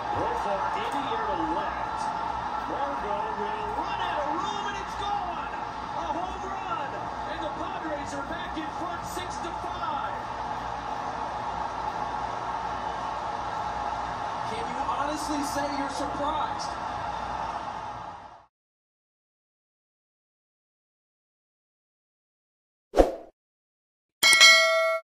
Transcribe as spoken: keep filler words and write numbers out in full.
Woodford in the air to left. Margot will run out of room, and it's gone! A home run! And the Padres are back in front six to five. Can you honestly say you're surprised?